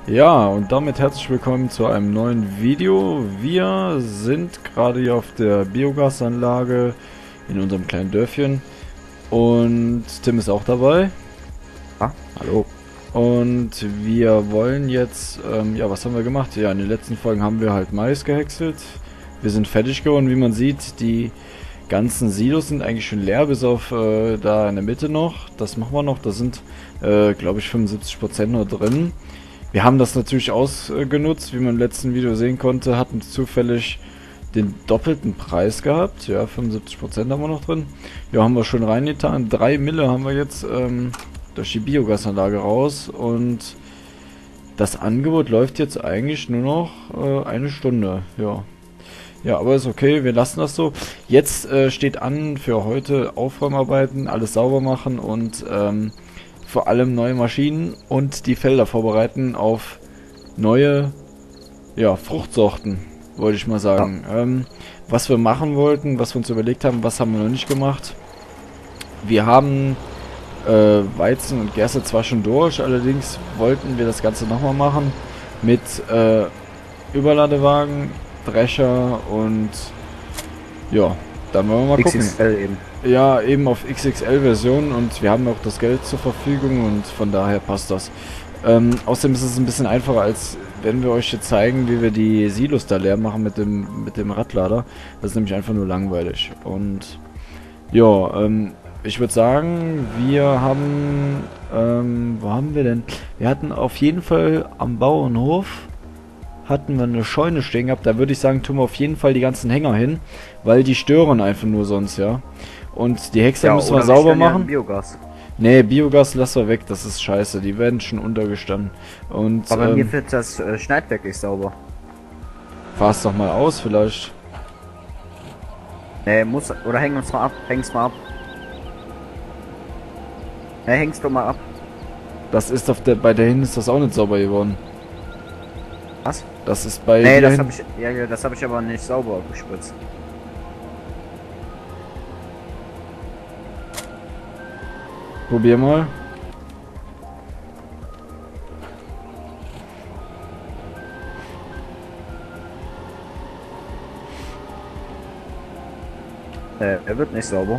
Ja, und damit herzlich willkommen zu einem neuen Video. Wir sind gerade hier auf der Biogasanlage in unserem kleinen Dörfchen und Tim ist auch dabei. Ah, hallo. Und wir wollen jetzt, ja, was haben wir gemacht? Ja, in den letzten Folgen haben wir halt Mais gehäckselt. Wir sind fertig geworden, wie man sieht. Die ganzen Silos sind eigentlich schon leer, bis auf da in der Mitte noch. Das machen wir noch. Da sind, glaube ich, 75% nur drin. Wir haben das natürlich ausgenutzt, wie man im letzten Video sehen konnte, hatten zufällig den doppelten Preis gehabt. Ja, 75% haben wir noch drin. Ja, haben wir schon reingetan. 3 Mille haben wir jetzt durch die Biogasanlage raus. Und das Angebot läuft jetzt eigentlich nur noch eine Stunde. Ja. Ja, aber ist okay, wir lassen das so. Jetzt steht an für heute Aufräumarbeiten, alles sauber machen und vor allem neue Maschinen und die Felder vorbereiten auf neue, ja, Fruchtsorten, wollte ich mal sagen. Was wir machen wollten, was wir uns überlegt haben, was haben wir noch nicht gemacht. Wir haben Weizen und Gerste zwar schon durch, allerdings wollten wir das Ganze nochmal machen mit Überladewagen, Drescher und ja, dann wollen wir mal gucken. XXL eben. Ja, eben auf XXL-Version und wir haben auch das Geld zur Verfügung und von daher passt das. Außerdem ist es ein bisschen einfacher, als wenn wir euch jetzt zeigen, wie wir die Silos da leer machen mit dem Radlader. Das ist nämlich einfach nur langweilig. Und ja, ich würde sagen, wir haben, wo haben wir denn? Wir hatten auf jeden Fall am Bauernhof hatten wir eine Scheune stehen gehabt. Da würde ich sagen, tun wir auf jeden Fall die ganzen Hänger hin, weil die stören einfach nur sonst, ja. Und die Häcksler Ja, müssen wir oder sauber stellen ja machen. Biogas. Nee, Biogas lassen wir weg, das ist scheiße. Die werden schon untergestanden. Und Aber mir wird das Schneidwerk nicht sauber. fahr's doch mal aus vielleicht. Nee, muss. Oder häng uns mal ab. Häng's mal ab. Nee, häng's doch mal ab. Das ist auf der, bei der hin ist das auch nicht sauber geworden. Was? Das ist bei Nee, dir das hin. habe ich. Ja, das habe ich aber nicht sauber gespritzt. Probier mal. Er wird nicht sauber.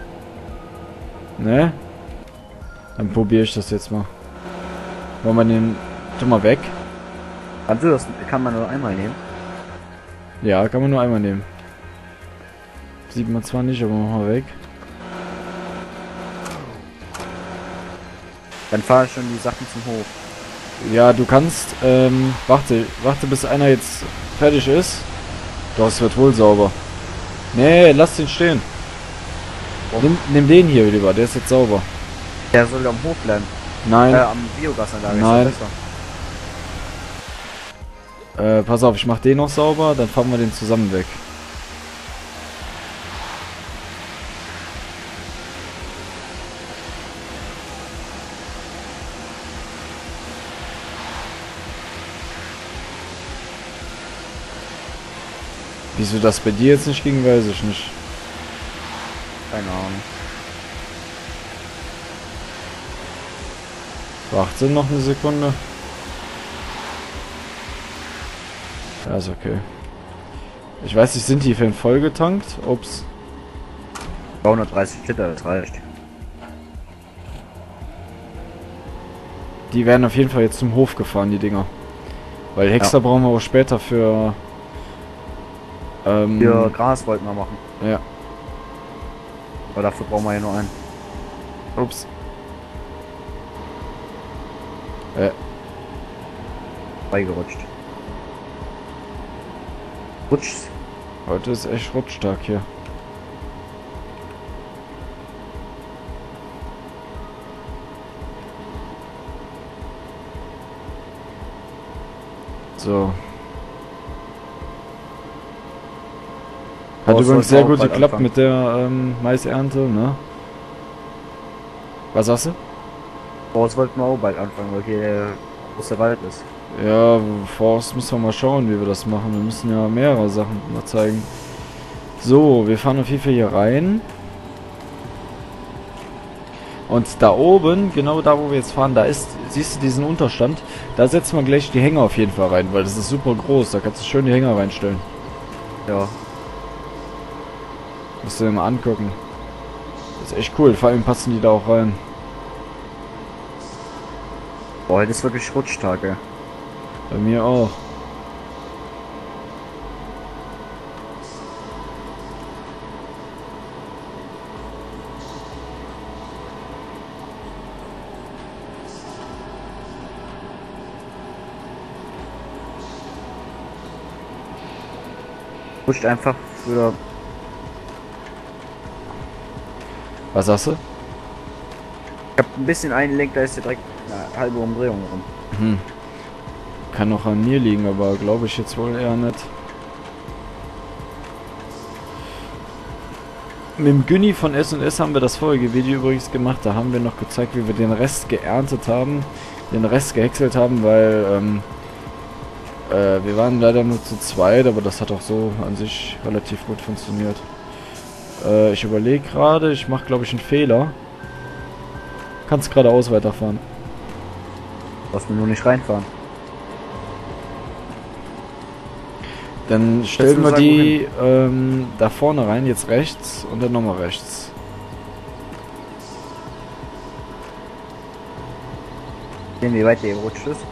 Ne? Dann probiere ich das jetzt mal. Wollen wir den, tu mal weg. Kannst du das? Kann man nur einmal nehmen. Ja, kann man nur einmal nehmen. Sieht man zwar nicht, aber mach mal weg. Dann fahre ich schon die Sachen zum Hof. Ja, du kannst, warte bis einer jetzt fertig ist. Doch, es wird wohl sauber. Nee, lass den stehen. Nimm den hier lieber, der ist jetzt sauber. Der soll am Hof bleiben. Nein, Am Biogasanlage. Nein. Ist doch besser. pass auf, ich mach den noch sauber, dann fahren wir den zusammen weg. Wieso das bei dir jetzt nicht ging, weiß ich nicht. Keine Ahnung. Warte noch eine Sekunde. Ja, ist okay. Ich weiß nicht, sind die für voll getankt? Ups. 230 Liter, das reicht. Die werden auf jeden Fall jetzt zum Hof gefahren, die Dinger. Weil Häcksler brauchen wir auch später für... Für Gras wollten wir machen. ja. Aber dafür brauchen wir ja nur einen. Ups. Beigerutscht. Rutscht. Heute ist echt Rutschtag hier. So. Hat Oh, übrigens sollte sehr auch gut bald geklappt anfangen. mit der Maisernte, ne? Was sagst du? Forst wollten wir auch bald anfangen, weil hier der große Wald ist. Ja, Forst müssen wir mal schauen, wie wir das machen. Wir müssen ja mehrere Sachen mal zeigen. So, wir fahren auf jeden Fall hier rein. Und da oben, genau da wo wir jetzt fahren, da ist, siehst du diesen Unterstand, da setzen wir gleich die Hänger auf jeden Fall rein, weil das ist super groß, da kannst du schön die Hänger reinstellen. Ja. Musst du dir mal angucken. Das ist echt cool, vor allem passen die da auch rein. Boah, heute ist wirklich Rutschtag, ey. Bei mir auch. Rutscht einfach für. Was sagst du? Ich hab ein bisschen eingelenkt, da ist ja direkt eine halbe Umdrehung rum. Hm. Kann noch an mir liegen, aber glaube ich jetzt wohl eher nicht. Mit dem Günni von S&S haben wir das vorige Video übrigens gemacht. Da haben wir noch gezeigt, wie wir den Rest geerntet haben. Den Rest gehäckselt haben, weil wir waren leider nur zu zweit, aber das hat auch so an sich relativ gut funktioniert. Ich überlege gerade, ich mache glaube ich einen Fehler. Kannst geradeaus weiterfahren. Lass mir nur nicht reinfahren. Dann stellen wir die da vorne rein, jetzt rechts und dann nochmal rechts. Sehen, wie weit der gerutscht ist.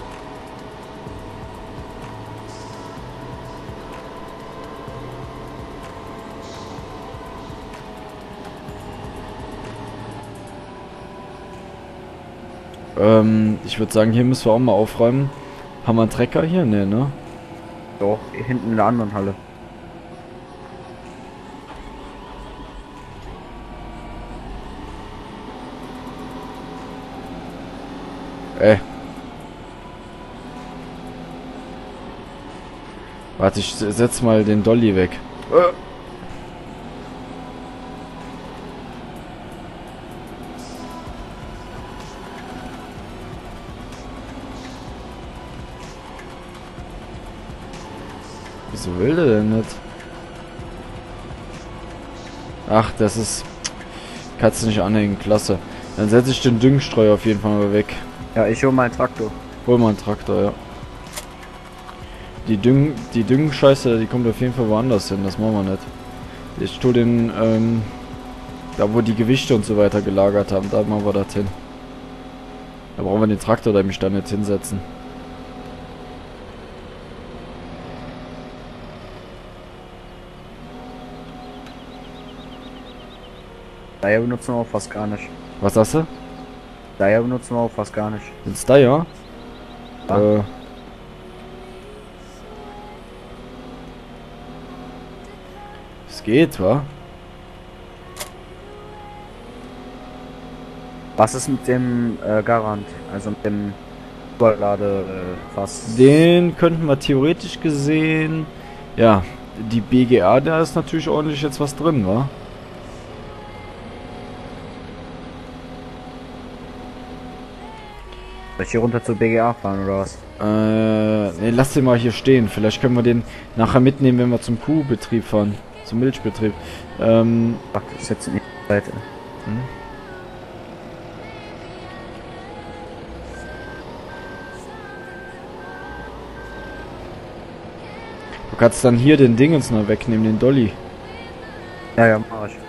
Ich würde sagen, hier müssen wir auch mal aufräumen. Haben wir einen Trecker hier? Ne, ne? Doch, hinten in der anderen Halle. Warte, ich setz mal den Dolly weg. Wieso will der denn nicht? Ach, das ist... Kannst du nicht anhängen, klasse. Dann setze ich den Düngenstreuer auf jeden Fall mal weg. Ja, ich hole mal einen Traktor. Hol mal einen Traktor, ja. Die Düngenscheiße, die kommt auf jeden Fall woanders hin, das machen wir nicht. Ich tue den, da wo die Gewichte und so weiter gelagert haben, da machen wir das hin. Da brauchen wir den Traktor, da mich da nicht hinsetzen. Daher benutzen wir auch fast gar nicht. Was sagst du? Daher benutzen wir auch fast gar nicht. Den Steyr? Ja. Es geht, wa? Was ist mit dem Garant? Also mit dem Überladefass? Den könnten wir theoretisch gesehen... Ja, die BGA, da ist natürlich ordentlich jetzt was drin, wa? Soll ich hier runter zur BGA fahren oder was? Ne, lass den mal hier stehen. Vielleicht können wir den nachher mitnehmen, wenn wir zum Kuhbetrieb fahren. Zum Milchbetrieb. Ach, das ist jetzt nicht die Seite. Du kannst dann hier den Dingens noch wegnehmen, den Dolly. Ja, ja, mach ich.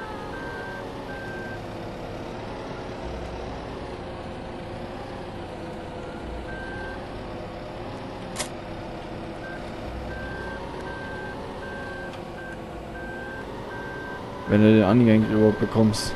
Wenn du den angehängt überhaupt bekommst.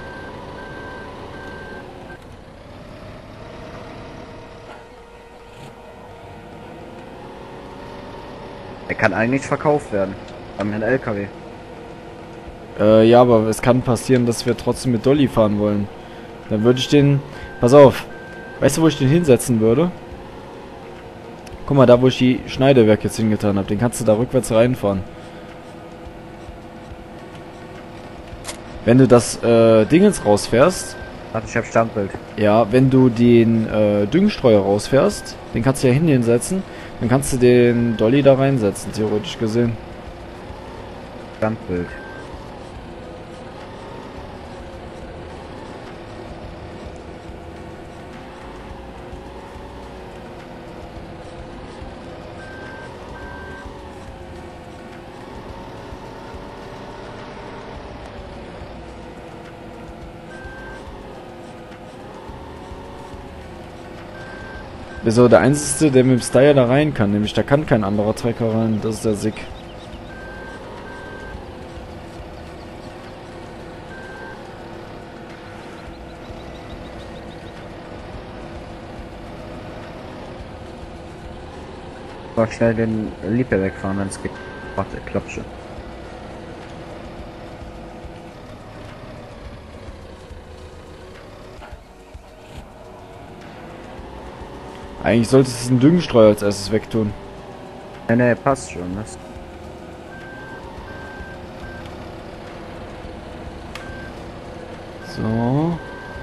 Er kann eigentlich verkauft werden. An den LKW. Ja, aber es kann passieren, dass wir trotzdem mit Dolly fahren wollen. Dann würde ich den... Pass auf. Weißt du, wo ich den hinsetzen würde? Guck mal, da wo ich die Schneidewerk jetzt hingetan habe. Den kannst du da rückwärts reinfahren. Wenn du das Dingens rausfährst... Warte, ich hab Standbild. Ja, wenn du den Düngenstreuer rausfährst, den kannst du ja hinsetzen, dann kannst du den Dolly da reinsetzen, theoretisch gesehen. Standbild. Wieso der einzige, der mit dem Steyr da rein kann, nämlich da kann kein anderer Trecker rein, das ist der Sick. Mal schnell den Liebe wegfahren, wenn es geht. Warte, klappt schon. Eigentlich solltest du den Düngenstreuer als erstes wegtun. Ne, passt schon. Das So.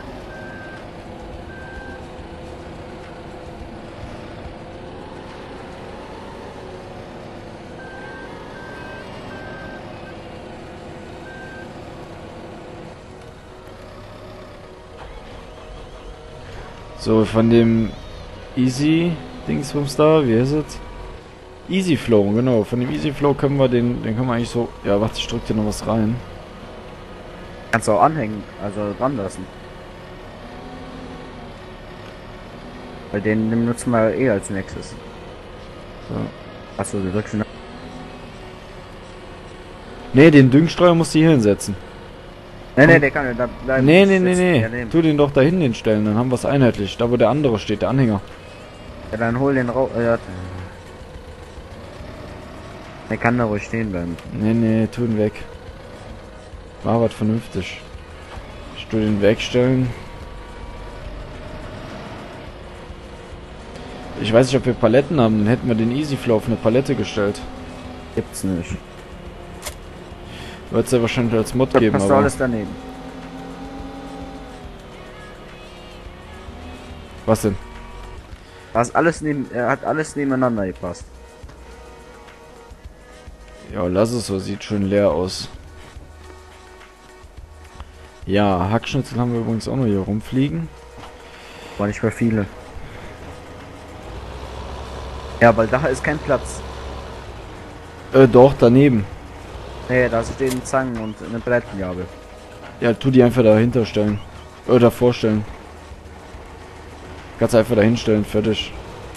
So, von dem Easy Dingsbums da, wie heißt es? Easy Flow, genau. Von dem Easy Flow können wir den können wir eigentlich so. Ja, warte, ich drück dir noch was rein. kannst du auch anhängen, also dran lassen. Weil den benutzen wir eh als nächstes. So. Achso, du drückst ihn. Ne, den Düngenstreuer musst du hier hinsetzen. Ne, der kann ja da bleiben. Nee. Tu den doch da hinten hinstellen, dann haben wir es einheitlich. Da wo der andere steht, der Anhänger. Ja, dann hol den raus. Ja. Der kann da ruhig stehen bleiben. Nee, tu ihn weg. Mach was vernünftig. Ich tu den wegstellen. Ich weiß nicht, ob wir Paletten haben, dann hätten wir den Easy Flow auf eine Palette gestellt. Gibt's nicht. Wird es ja wahrscheinlich als Mod Da geben, passt aber... alles daneben. Was denn? Was alles neben, er hat alles nebeneinander gepasst. Ja, lass es so, sieht schön leer aus. Ja, Hackschnitzel haben wir übrigens auch noch hier rumfliegen. War nicht mehr viele. Ja, weil da ist kein Platz. Doch, daneben. Nee, da stehen Zangen und eine Brettenjabel. Ja, tu die einfach dahinter stellen. Oder davor stellen. Kannst einfach dahin stellen, fertig.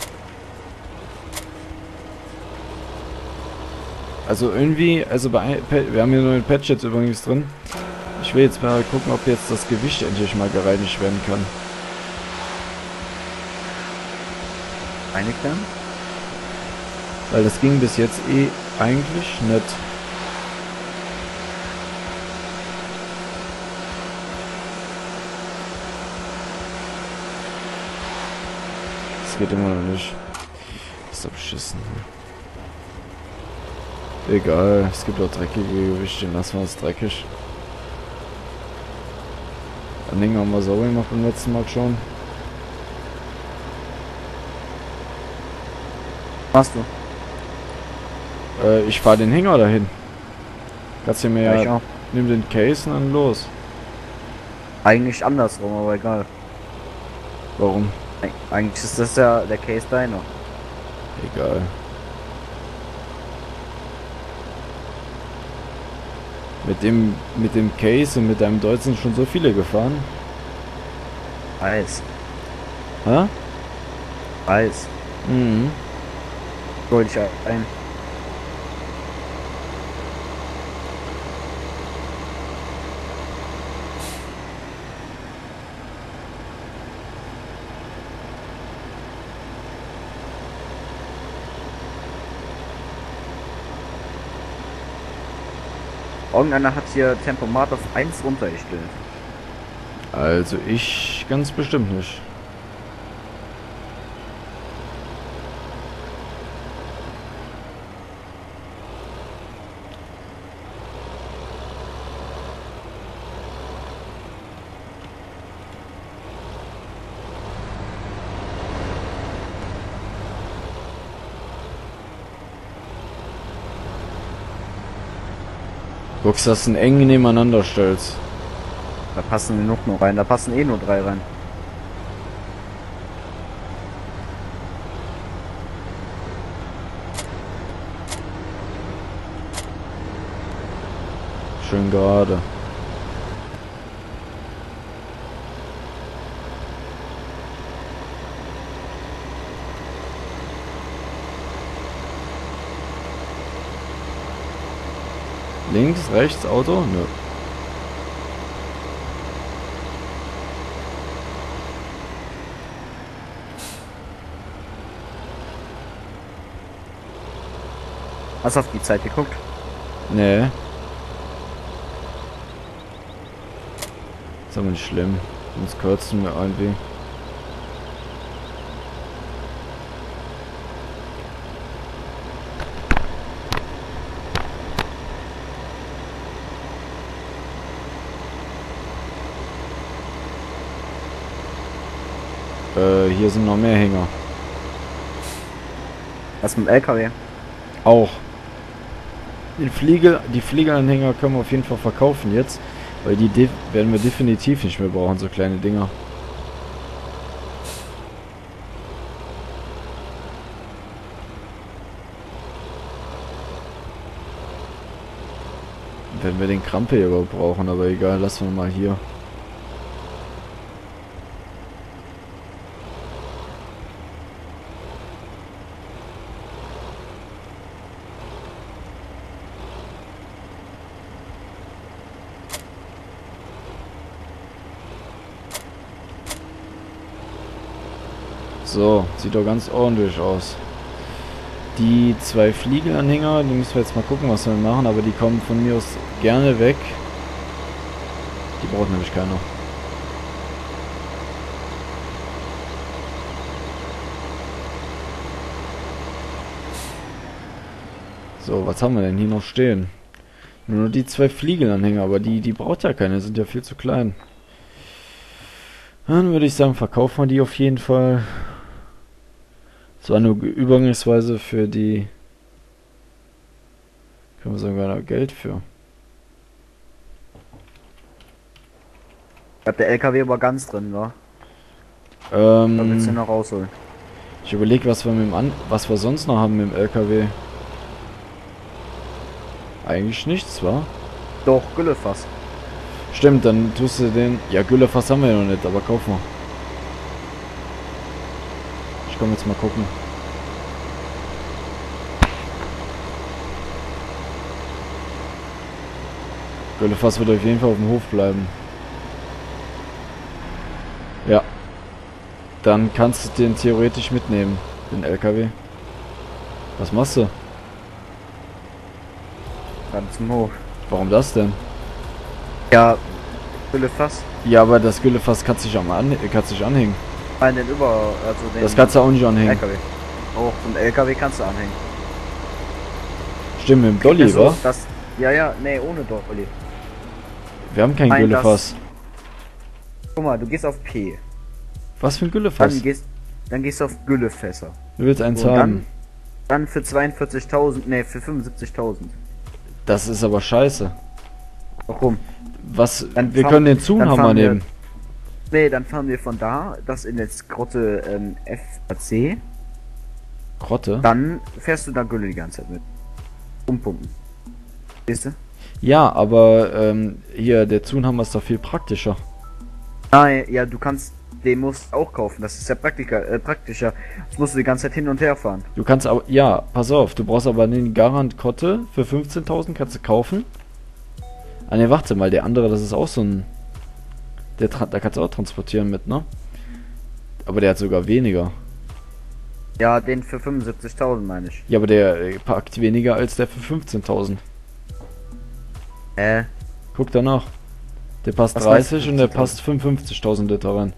Also irgendwie, also wir haben hier neue Patch jetzt übrigens drin. Ich will jetzt mal gucken, ob jetzt das Gewicht endlich mal gereinigt werden kann. Einigt werden? Weil das ging bis jetzt eh eigentlich nicht. Das geht immer noch nicht. Ist doch beschissen. Egal, es gibt auch dreckige Gewichte, lassen wir es dreckig. Anhänger haben wir sauber gemacht beim letzten Mal schon. Machst du? Ich fahre den Hänger dahin. Kannst du mir Ja, ich ja... auch. Nimm den Case und dann los. Eigentlich andersrum, aber egal. Warum? Eigentlich ist das ja der Case deiner. Egal. Mit dem Case und mit deinem Deutsch sind schon so viele gefahren. Weiß. Hä? Weiß. Mhm. Wollte ich ein. Irgendeiner hat hier Tempomat auf 1 runtergestellt. Also ich ganz bestimmt nicht. Guckst, dass du ihn eng nebeneinander stellst. Da passen genug nur rein. Da passen eh nur 3 rein. Schön gerade. Links, rechts, Auto? Nö. Hast du auf die Zeit geguckt? Nee. Ist aber nicht schlimm. Sonst kürzen wir irgendwie. Hier sind noch mehr Hänger. Was mit dem LKW? Auch. Die Fliegeranhänger können wir auf jeden Fall verkaufen jetzt. Weil die werden wir definitiv nicht mehr brauchen, so kleine Dinger. Werden wir den Krampe hier überhaupt brauchen, aber egal, lassen wir mal hier. So, sieht doch ganz ordentlich aus. Die 2 Fliegelanhänger, die müssen wir jetzt mal gucken, was wir machen, aber die kommen von mir aus gerne weg. Die braucht nämlich keiner. So, was haben wir denn hier noch stehen? Nur die 2 Fliegelanhänger, aber die braucht ja keine, sind ja viel zu klein. Dann würde ich sagen, verkaufen wir die auf jeden Fall. Das war nur übergangsweise für die... Können wir sogar noch Geld für. Ich hab der LKW aber ganz drin, wa? Da willst du noch rausholen. Ich überlege, was wir sonst noch haben mit dem LKW. Eigentlich nichts, wa? Doch, Güllefass. Stimmt, dann tust du den... Ja, Güllefass haben wir ja noch nicht, aber kaufen wir. Ich komme jetzt mal gucken. Güllefass wird auf jeden Fall auf dem Hof bleiben. Ja. Dann kannst du den theoretisch mitnehmen, den LKW. Was machst du? Dann zum Hof. Warum das denn? Ja, Güllefass. Ja, aber das Güllefass kannst du nicht anhängen. Nein, den also den Das kannst du auch nicht anhängen. LKW. Auch den LKW kannst du anhängen. Stimmt, mit dem Dolly, Also, wa? ja, nee, ohne Dolly. Wir haben kein Nein, Güllefass. Guck mal, du gehst auf P. Was für ein Güllefass? Dann gehst du auf Güllefässer. Du willst eins So, haben. Dann für 42.000, nee, für 75.000. Das ist aber scheiße. Warum? Wir können den Zunhammer nehmen. Nee, dann fahren wir von da, das in jetzt Grotte FAC. Grotte? Dann fährst du da Gülle die ganze Zeit mit. Umpumpen. Siehst du? Ja, aber hier, der Zunhammer ist doch viel praktischer. Nein, ja, den musst du auch kaufen. Das ist ja praktischer. Das musst du die ganze Zeit hin und her fahren. Du kannst aber, ja, pass auf, du brauchst aber den Garant Kotte für 15.000 kannst du kaufen. Ah ne, warte mal, der andere, das ist auch so ein... Da kannst du auch transportieren mit, ne? Aber der hat sogar weniger. Ja, den für 75.000 meine ich. Ja, aber der packt weniger als der für 15.000. Guck danach. Der passt Was 30 und der 50.000? passt 55.000 Liter rein.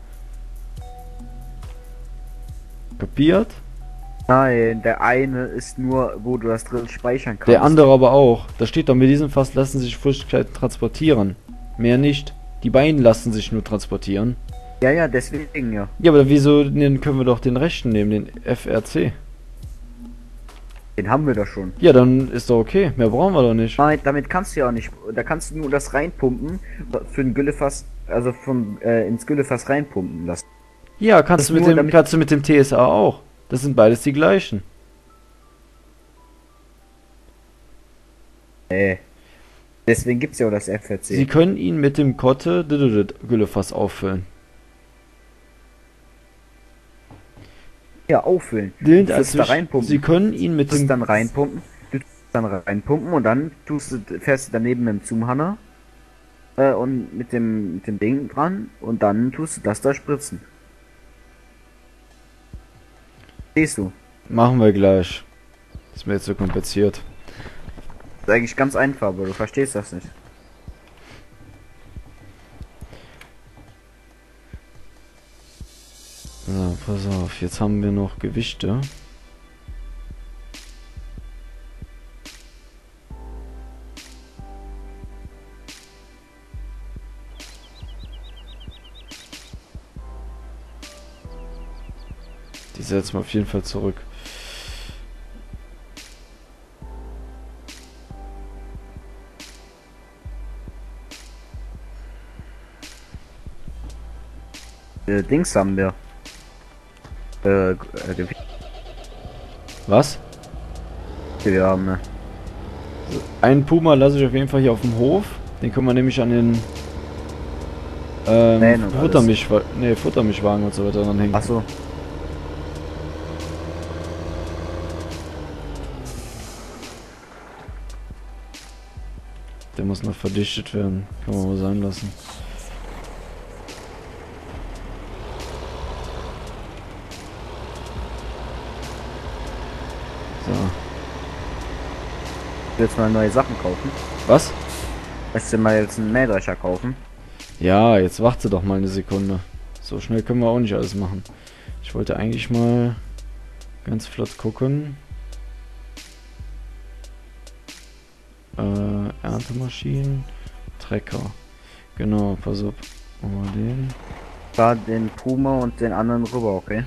Kapiert? Nein, der eine ist nur, wo du das drin speichern kannst. Der andere aber auch. Da steht doch, mit diesem Fass lassen sich Flüssigkeiten transportieren. Mehr nicht. Die beiden lassen sich nur transportieren. Ja, deswegen ja. Ja, aber wieso können wir doch den rechten nehmen, den FRC? Den haben wir doch schon. Ja, dann ist doch okay. Mehr brauchen wir doch nicht. Nein, damit kannst du ja auch nicht. Da kannst du nur das reinpumpen für ein Güllefass, also ins Güllefass reinpumpen lassen. Ja, kannst du mit dem TSA auch. Das sind beides die gleichen. Deswegen gibt's ja auch das FRC. Sie können ihn mit dem Kotte Güllefass auffüllen. Ja, auffüllen. Da Da reinpumpen. Sie können ihn mit dem... dann reinpumpen. dann reinpumpen und dann fährst du daneben mit dem Zoomhammer und mit dem Ding dran und dann tust du das da spritzen. Siehst du? Machen wir gleich. Ist mir jetzt so kompliziert. Das ist eigentlich ganz einfach, aber du verstehst das nicht. So, pass auf. Jetzt haben wir noch Gewichte. Die setzen wir auf jeden Fall zurück. Dings haben wir. Was? Wir haben, Einen Puma lasse ich auf jeden Fall hier auf dem Hof. Den können wir nämlich an den Futtermischwagen und so weiter dran hängen. Achso. Der muss noch verdichtet werden. Kann man mal sein lassen. So. Willst du mal neue Sachen kaufen? Was? Willst du mal jetzt einen Mähdrescher kaufen? Ja, jetzt warte doch mal eine Sekunde. So schnell können wir auch nicht alles machen. Ich wollte eigentlich mal ganz flott gucken. Erntemaschinen, Trecker. Genau, pass auf. Machen wir den. Da den Puma und den anderen rüber, okay?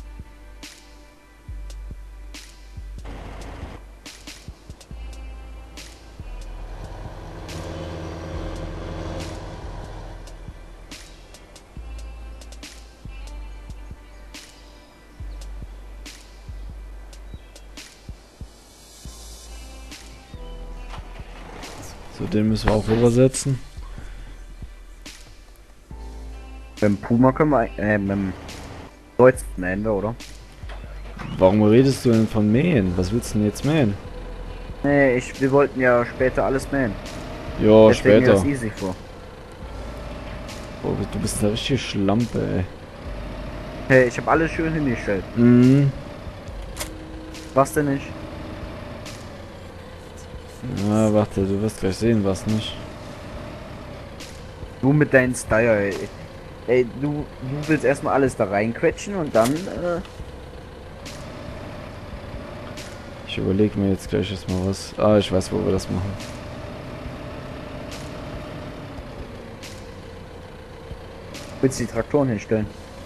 So, den müssen wir auch rübersetzen. Mit dem Puma können wir, mit dem Deutsch mähen wir, oder? Warum redest du denn von mähen? Was willst du denn jetzt mähen? Nee, wir wollten ja später alles mähen. Ja, Deswegen später. ist das easy vor. Oh, du bist eine richtige Schlampe, ey. Hey, ich habe alles schön hingestellt. Mhm. Was denn nicht? Ja, warte, du wirst gleich sehen, was nicht. Du mit deinen Style, ey. Ey, du willst erstmal alles da reinquetschen und dann, Ich überlege mir jetzt gleich erstmal was. Ah, ich weiß, wo wir das machen. willst du die Traktoren hinstellen?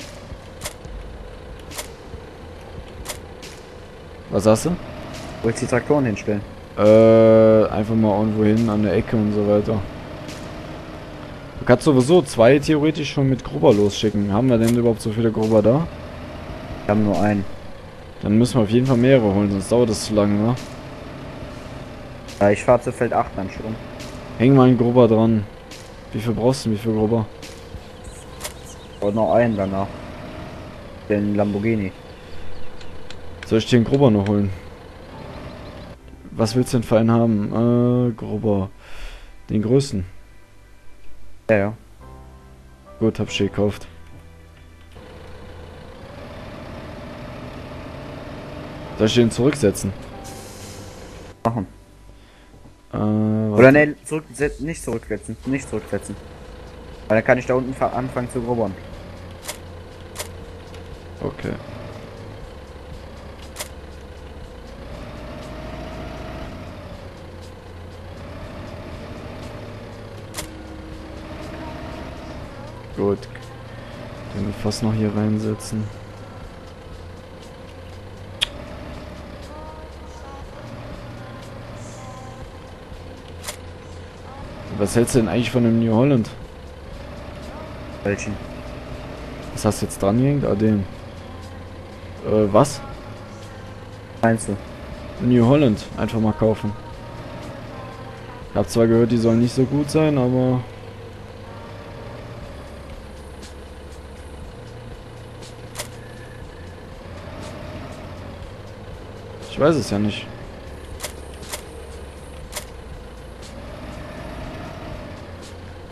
Was sagst du? Willst du die Traktoren hinstellen? Einfach mal irgendwo hin an der Ecke und so weiter. Du kannst sowieso zwei theoretisch schon mit Grubber losschicken. Haben wir denn überhaupt so viele Grubber da? Wir haben nur einen. Dann müssen wir auf jeden Fall mehrere holen, sonst dauert das zu lange, ne? Ja, ich fahre zu Feld 8 dann schon. Häng mal einen Grubber dran. Wie viel brauchst du? Wie viel Grubber? Und noch einen danach. Den Lamborghini. Soll ich dir einen Grubber noch holen? Was willst du denn für einen haben? Grubber. Den größten. Ja, ja. Gut, hab ich dir gekauft. Soll ich den zurücksetzen? Machen. Warte. Oder ne, nicht zurücksetzen. Nicht zurücksetzen. Weil dann kann ich da unten anfangen zu grubbern. Okay. Gut. Den wir fast noch hier reinsetzen. Was hältst du denn eigentlich von dem New Holland? Welchen? Was hast du jetzt dran gehängt? Ah, den. Was? Meinst du? New Holland. Einfach mal kaufen. Ich hab zwar gehört, die sollen nicht so gut sein, aber... Ich weiß es ja nicht.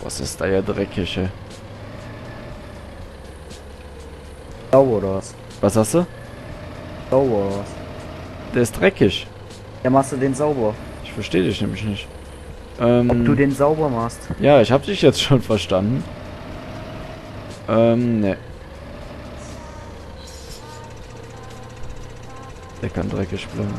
Was ist da ja dreckig, ey? Sauber oder was? Was hast du? Sauber oder was? Der ist dreckig. Ja, machst du den sauber? Ich verstehe dich nämlich nicht. Ob du den sauber machst? Ja, ich habe dich jetzt schon verstanden. Ne. Der kann dreckig bleiben.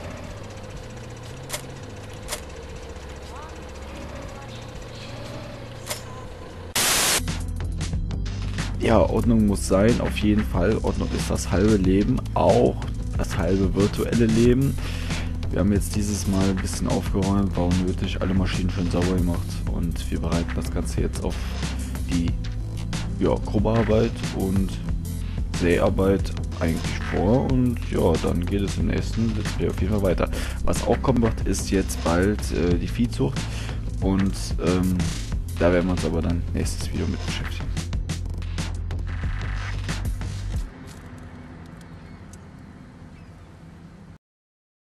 Ja, Ordnung muss sein, auf jeden Fall. Ordnung ist das halbe Leben, auch das halbe virtuelle Leben. Wir haben jetzt dieses Mal ein bisschen aufgeräumt, war unnötig, alle Maschinen schön sauber gemacht und wir bereiten das Ganze jetzt auf die Probearbeit und Säarbeit eigentlich vor und ja, dann geht es im nächsten Let's Play auf jeden Fall weiter. Was auch kommen wird, ist jetzt bald die Viehzucht und da werden wir uns aber dann nächstes Video mit beschäftigen.